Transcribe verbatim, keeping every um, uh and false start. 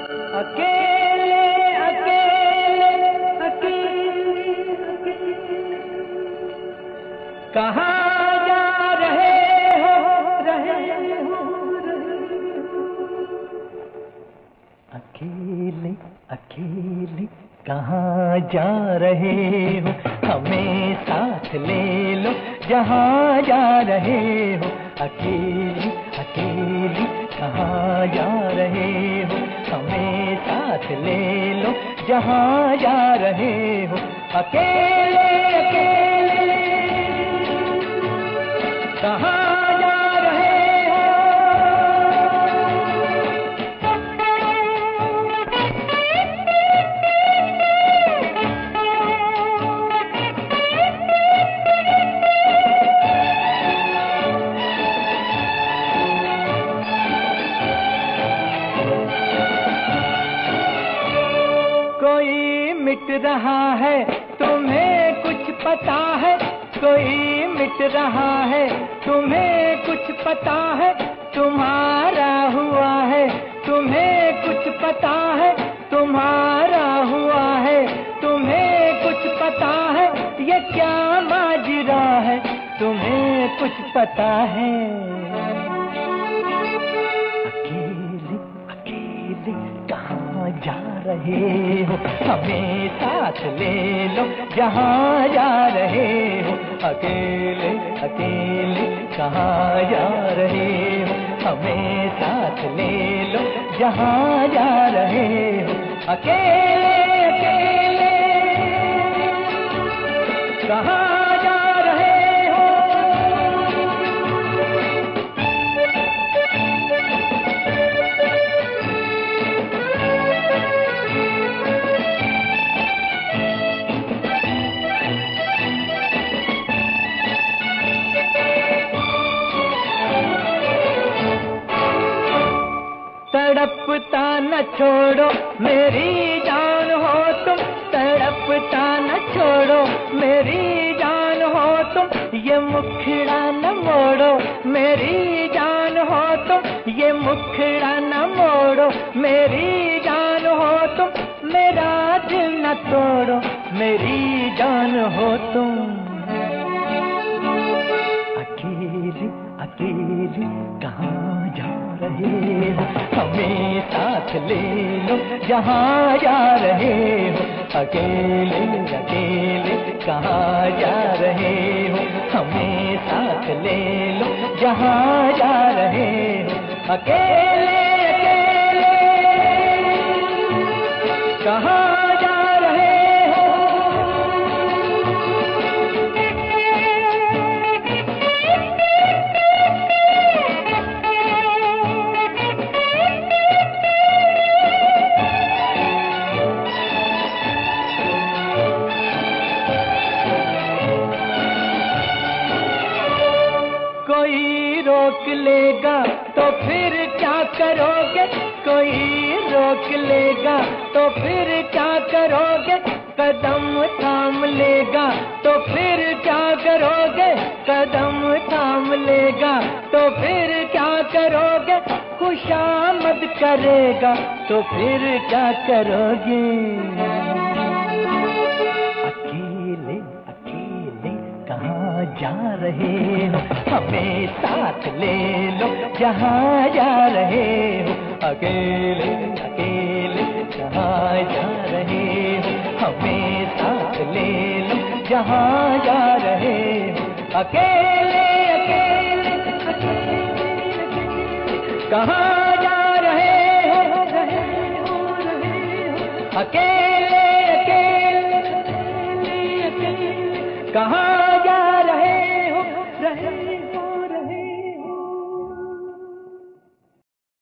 अकेले अकेले अकेले कहाँ जा रहे हो रहे हो अकेले अकेले कहाँ जा रहे हो, हमें साथ ले लो जहाँ जा रहे हो। अकेले अकेले कहाँ जा रहे हो, हमें साथ ले लो जहाँ जा रहे हो। अकेले अकेले कहाँ जा रहे हो। कोई मिट रहा है तुम्हें कुछ पता है, कोई मिट रहा है तुम्हें कुछ पता है। तुम्हारा हुआ है तुम्हें कुछ पता है, तुम्हारा हुआ है तुम्हें कुछ पता है। ये क्या माजरा है तुम्हें कुछ पता है। अकेले अकेले कहाँ जा रहे हो, हमें साथ ले लो जहाँ जा रहे हो। अकेले अकेले कहाँ जा रहे हो, हमें साथ ले लो जहाँ जा रहे हो। अकेले अकेले कहाँ जा रहे हो। तड़पता न छोड़ो मेरी जान हो तुम, तड़पता न छोड़ो मेरी जान हो तुम। ये मुखड़ा न मोड़ो मेरी जान हो तुम, ये मुखड़ा न मोड़ो मेरी जान हो तुम। मेरा दिल न तोड़ो मेरी जान हो तुम। अकेले अकेले कहाँ जा रहे हो, हमें साथ ले लो जहाँ जा रहे हो। अकेले अकेले कहाँ जा रहे हो, हमें साथ ले लो जहाँ जा रहे हो। अकेले अकेले कहाँ जा रहे हो। कोई रोक लेगा तो फिर क्या करोगे, कोई रोक लेगा तो फिर क्या करोगे। कदम थाम लेगा तो फिर क्या करोगे, कदम थाम लेगा तो फिर क्या करोगे। खुशामद करेगा तो फिर क्या करोगे। अकेले अकेले कहाँ जा रहे हो, हमें साथ ले लो जहाँ जा रहे हो। अकेले अकेले कहाँ जा रहे हो, हमें साथ ले लो जहाँ जा रहे हो। अकेले अकेले कहाँ जा रहे हो, अकेले अकेले कहाँ जा रहे हो, रहे